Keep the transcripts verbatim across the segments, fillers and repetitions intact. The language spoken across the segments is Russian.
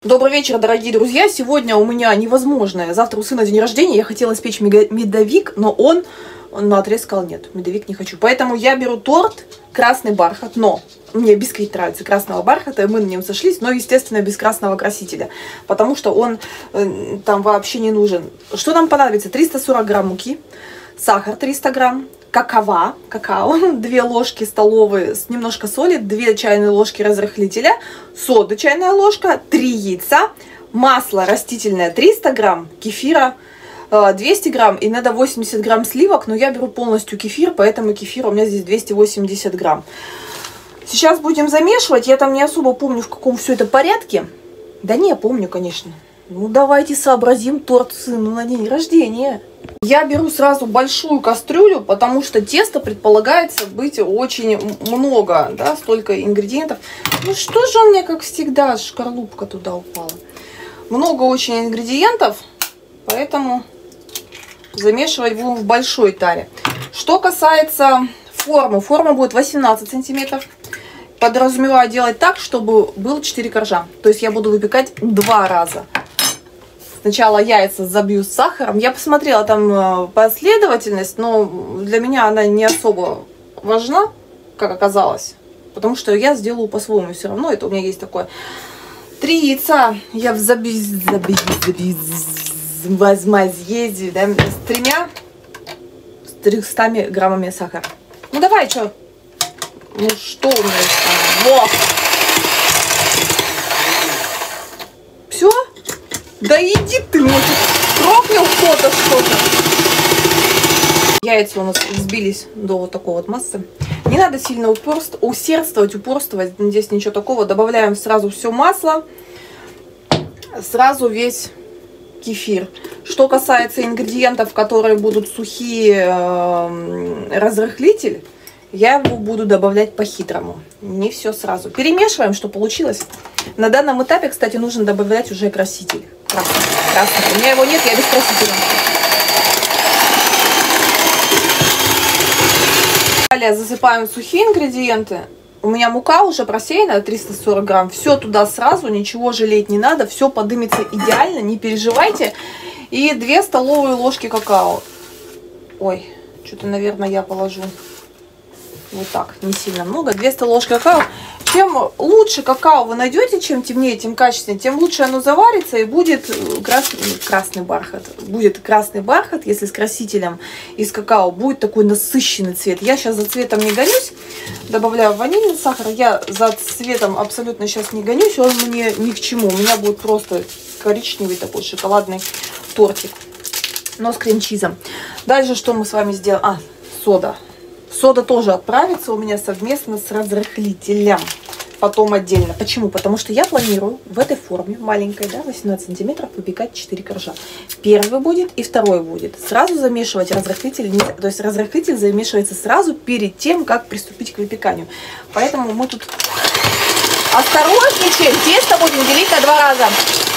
Добрый вечер, дорогие друзья! Сегодня у меня невозможное. Завтра у сына день рождения. Я хотела испечь медовик, но он наотрез сказал: нет, медовик не хочу. Поэтому я беру торт красный бархат, но мне бисквит нравится красного бархата, и мы на нем сошлись, но, естественно, без красного красителя, потому что он э, там вообще не нужен. Что нам понадобится? триста сорок грамм муки, сахар триста грамм, какао, какао, две ложки столовые с немножко соли, две чайные ложки разрыхлителя, сода чайная ложка, три яйца, масло растительное триста грамм, кефира двести грамм, и надо восемьдесят грамм сливок, но я беру полностью кефир, поэтому кефир у меня здесь двести восемьдесят грамм. Сейчас будем замешивать, я там не особо помню, в каком все это порядке. Да не, помню, конечно. Ну давайте сообразим торт сыну на день рождения. Я беру сразу большую кастрюлю, потому что тесто предполагается быть очень много, да, столько ингредиентов. Ну что же у меня, как всегда, шкарлупка туда упала. Много очень ингредиентов, поэтому замешивать будем в большой таре. Что касается формы, форма будет восемнадцать сантиметров. Подразумеваю делать так, чтобы было четыре коржа. То есть я буду выпекать два раза. Сначала яйца забью с сахаром. Я посмотрела там последовательность, но для меня она не особо важна, как оказалось. Потому что я сделаю по-своему все равно. Это у меня есть такое. Три яйца я забью, забью, забью, возмазъездию, да, с тремя, с трехстами граммами сахара. Ну давай, что? Ну что у меня есть? Во! Все? Да иди ты, может, трогнул кто-то что-то. Яйца у нас взбились до вот такой вот массы. Не надо сильно упорст... усердствовать, упорствовать. Здесь ничего такого. Добавляем сразу все масло. Сразу весь кефир. Что касается ингредиентов, которые будут сухие, э, разрыхлитель, я его буду добавлять по-хитрому. Не все сразу. Перемешиваем, что получилось. На данном этапе, кстати, нужно добавлять уже краситель. Красный. Красный. У меня его нет, я без красителя. Далее засыпаем сухие ингредиенты. У меня мука уже просеяна, триста сорок грамм. Все туда сразу, ничего жалеть не надо. Все подымется идеально, не переживайте. И две столовые ложки какао. Ой, что-то, наверное, я положу вот так, не сильно много. две столовые ложки какао. Чем лучше какао вы найдете, чем темнее, тем качественнее, тем лучше оно заварится и будет красный, красный бархат. Будет красный бархат, если с красителем из какао, будет такой насыщенный цвет. Я сейчас за цветом не гонюсь, добавляю ванильный сахар. Я за цветом абсолютно сейчас не гонюсь, он мне ни к чему. У меня будет просто коричневый такой шоколадный тортик, но с крем-чизом. Дальше что мы с вами сделаем? А, сода. Сода тоже отправится у меня совместно с разрыхлителем. Потом отдельно. Почему? Потому что я планирую в этой форме, маленькой, да, восемнадцать сантиметров, выпекать четыре коржа. Первый будет и второй будет. Сразу замешивать разрыхлитель. То есть разрыхлитель замешивается сразу перед тем, как приступить к выпеканию. Поэтому мы тут осторожничаем. Тесто будем делить на два раза.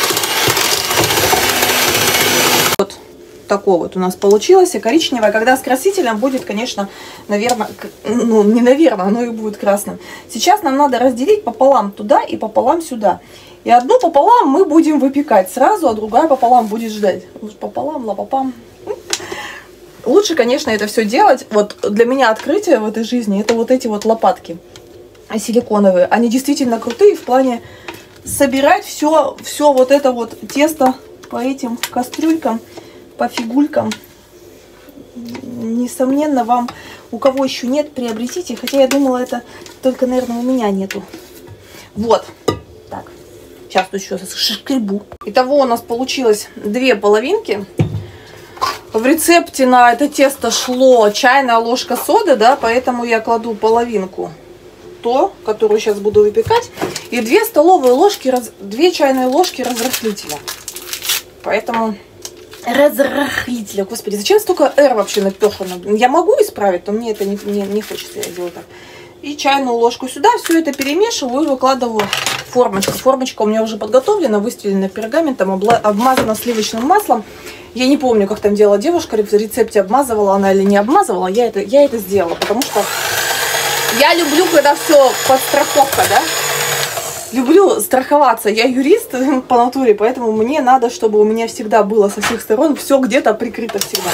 Вот. Такое вот у нас получилось, и коричневое. Когда с красителем будет, конечно, наверное, ну не наверное, оно и будет красным. Сейчас нам надо разделить пополам туда и пополам сюда. И одну пополам мы будем выпекать сразу, а другая пополам будет ждать. Пополам, лапопам. Лучше, конечно, это все делать. Вот для меня открытие в этой жизни — это вот эти вот лопатки силиконовые. Они действительно крутые в плане собирать все, все вот это вот тесто по этим кастрюлькам, по фигулькам. Несомненно, вам, у кого еще нет, приобретите. Хотя я думала, это только, наверное, у меня нету. Вот. Так. Сейчас тут еще шкребу. Итого у нас получилось две половинки. В рецепте на это тесто шло чайная ложка соды, да, поэтому я кладу половинку, то, которую сейчас буду выпекать, и две столовые ложки, две чайные ложки разрыхлителя. Поэтому... Разрыхлителя. Господи, зачем столько R вообще напёхано? Я могу исправить, но мне это не, не, не хочется, я делаю так. И чайную ложку сюда, все это перемешиваю и выкладываю в формочку. Формочка у меня уже подготовлена, выстелена пергаментом, обмазана сливочным маслом. Я не помню, как там делала девушка, в рецепте обмазывала она или не обмазывала. Я это, я это сделала, потому что я люблю, когда все подстраховка, да? люблю страховаться. Я юрист по натуре, поэтому мне надо, чтобы у меня всегда было со всех сторон все где-то прикрыто всегда.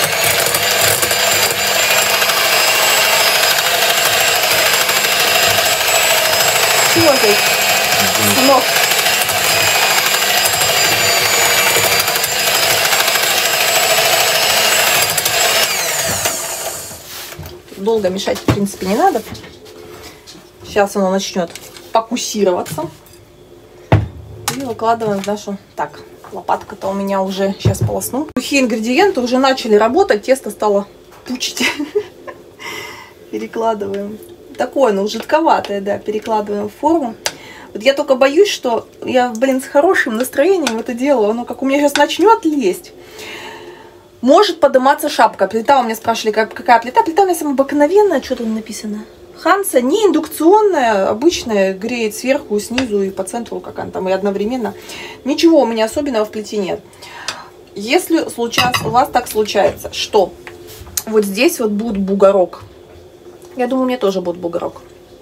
Чего ты, сынок? Долго мешать, в принципе, не надо. Сейчас оно начнет фокусироваться. И выкладываем в нашу... Так, лопатка-то у меня уже сейчас полосну. Сухие ингредиенты уже начали работать, тесто стало пучить. Перекладываем. Такое, ну, жидковатое, да, перекладываем в форму. Вот я только боюсь, что я, блин, с хорошим настроением это делаю. Оно как у меня сейчас начнет лезть. Может подниматься шапка. Плита у меня спрашивали, как, какая плита. Плита у меня самая обыкновенная. Что там написано? Ханса, не индукционная, обычная, греет сверху, снизу и по центру, как она там, и одновременно. Ничего у меня особенного в плите нет. Если случается, у вас так случается, что вот здесь вот будет бугорок. Я думаю, у меня тоже будет бугорок.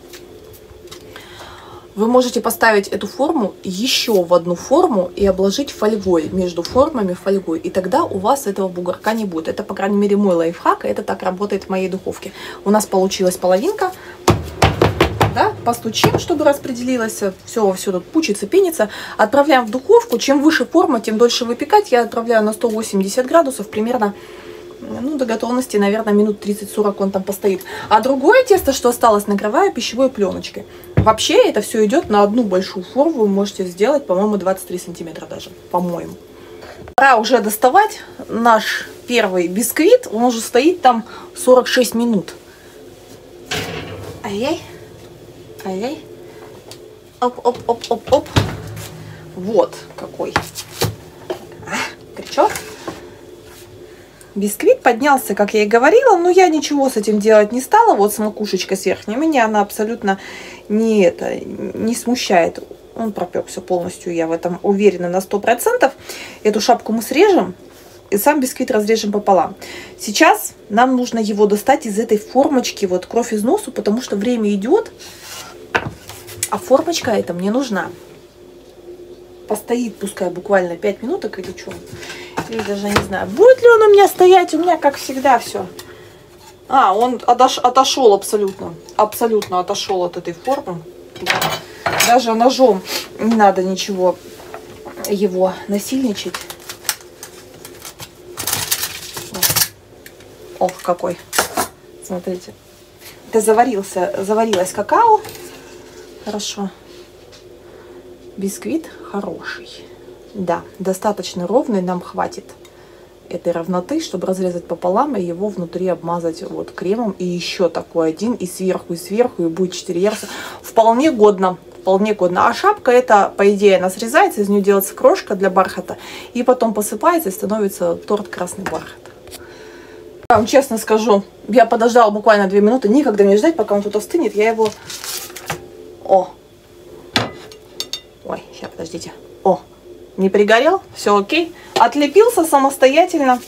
Вы можете поставить эту форму еще в одну форму и обложить фольгой, между формами фольгой. И тогда у вас этого бугорка не будет. Это, по крайней мере, мой лайфхак, и это так работает в моей духовке. У нас получилась половинка. Да? Постучим, чтобы распределилось. Все, все тут пучится, пенится. Отправляем в духовку. Чем выше форма, тем дольше выпекать. Я отправляю на сто восемьдесят градусов примерно. Ну, до готовности, наверное, минут тридцать-сорок он там постоит. А другое тесто, что осталось, накрываю пищевой пленочкой. Вообще это все идет на одну большую форму. Вы можете сделать, по-моему, двадцать три сантиметра даже. По-моему. Пора уже доставать наш первый бисквит. Он уже стоит там сорок шесть минут. Ай-яй. Ай-яй. Оп-оп-оп-оп-оп. Вот какой. А, горячо. Бисквит поднялся, как я и говорила, но я ничего с этим делать не стала. Вот с макушечкой с верхней. Меня она абсолютно не, это, не смущает. Он пропекся полностью, я в этом уверена на сто процентов. Эту шапку мы срежем и сам бисквит разрежем пополам. Сейчас нам нужно его достать из этой формочки, вот кровь из носу, потому что время идет, а формочка эта мне нужна. Постоит, пускай буквально пять минуток или что. Или даже не знаю, будет ли он у меня стоять. У меня, как всегда, все. А, он отош, отошел абсолютно. Абсолютно отошел от этой формы. Даже ножом не надо ничего его насильничать. Ох, какой. Смотрите. Это заварился, заварилось какао. Хорошо. Бисквит хороший. Да, достаточно ровный, нам хватит этой ровноты, чтобы разрезать пополам и его внутри обмазать вот кремом. И еще такой один, и сверху, и сверху, и будет четыре яруса. Вполне годно, вполне годно. А шапка это, по идее, она срезается, из нее делается крошка для бархата, и потом посыпается, и становится торт красный бархат. Я вам честно скажу, я подождала буквально две минуты, никогда не ждать, пока он тут остынет, я его... О! Ой, сейчас, подождите. О! Не пригорел, все окей. Отлепился самостоятельно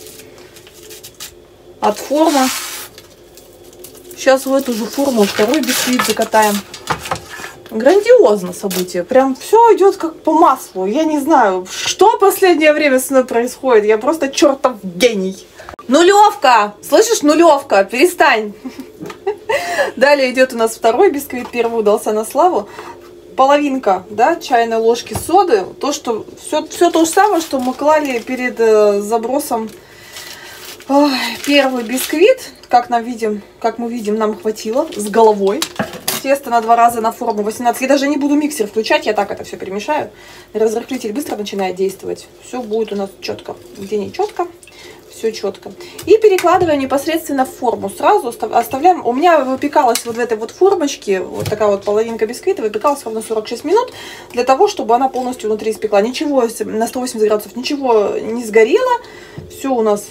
от формы. Сейчас в эту же форму второй бисквит закатаем. Грандиозно событие. Прям все идет как по маслу. Я не знаю, что в последнее время со мной происходит. Я просто чертов гений. Нулевка! Слышишь, нулевка? Перестань. Далее идет у нас второй бисквит. Первый удался на славу. Половинка, да, чайной ложки соды. То, что все, все то же самое, что мы клали перед э, забросом. Ой, первый бисквит, как нам видим, как мы видим, нам хватило с головой. Тесто на два раза на форму восемнадцать. Я даже не буду миксер включать, я так это все перемешаю. Разрыхлитель быстро начинает действовать. Все будет у нас четко. Где не четко, все четко. И перекладываем непосредственно в форму. Сразу оставляем. У меня выпекалась вот в этой вот формочке, вот такая вот половинка бисквита, выпекалась ровно сорок шесть минут, для того, чтобы она полностью внутри испекла. Ничего на сто восемьдесят градусов, ничего не сгорело. Все у нас...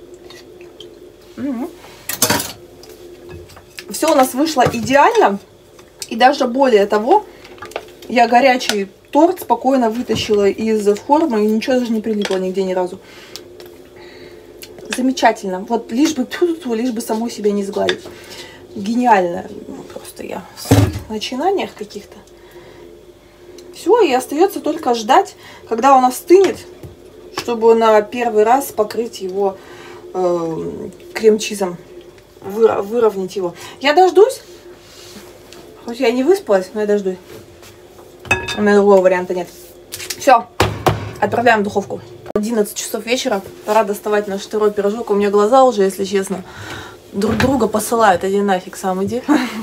Угу. Все у нас вышло идеально. И даже более того, я горячий торт спокойно вытащила из формы, и ничего даже не прилипло нигде ни разу. Замечательно. Вот лишь бы, лишь бы самой себя не сгладить. Гениально. Просто я в своих начинаниях каких-то. все, и остается только ждать, когда он остынет, чтобы на первый раз покрыть его э, крем-чизом, выра выровнять его. Я дождусь, хоть я не выспалась, но я дождусь. У меня другого варианта нет. Все, отправляем в духовку. одиннадцать часов вечера, пора доставать наш второй пирожок. У меня глаза уже, если честно, друг друга посылают. Иди нафиг, сам иди.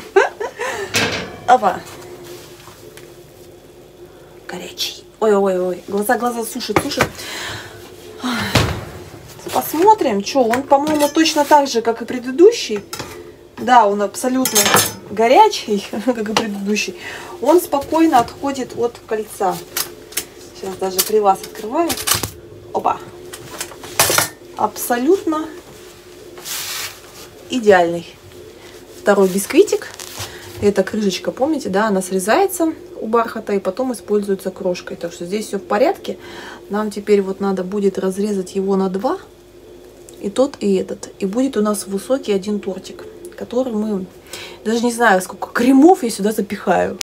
Опа. Горячий. Ой-ой-ой, глаза, глаза сушит, сушит. Посмотрим, что он, по-моему, точно так же, как и предыдущий. Да, он абсолютно горячий, как и предыдущий. Он спокойно отходит от кольца. Сейчас даже при вас открываю. Опа. Абсолютно идеальный. Второй бисквитик. Эта крышечка, помните, да, она срезается у бархата и потом используется крошкой. Так что здесь все в порядке. Нам теперь вот надо будет разрезать его на два. И тот, и этот. И будет у нас высокий один тортик, который мы... Даже не знаю, сколько кремов я сюда запихаю.